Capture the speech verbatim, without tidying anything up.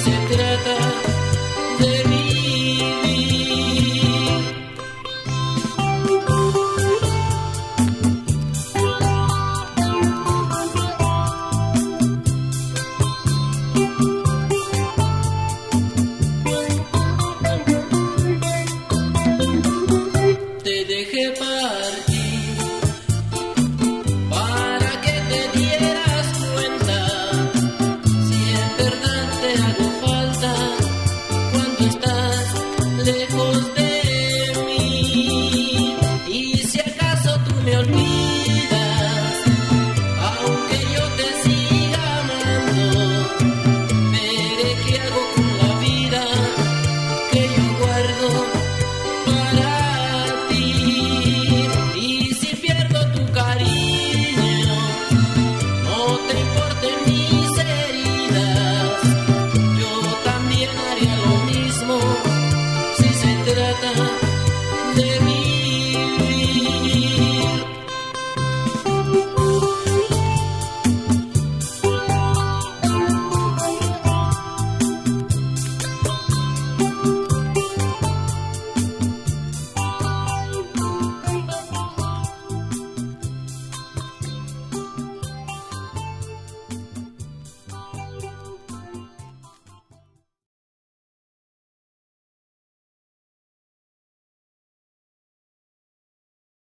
se trata de vivir. Te dejé partir para que te dieras cuenta si en verdad te hago falta cuando estás lejos de mí. Y si acaso tú me olvidas, aunque yo te siga amando, veré qué hago con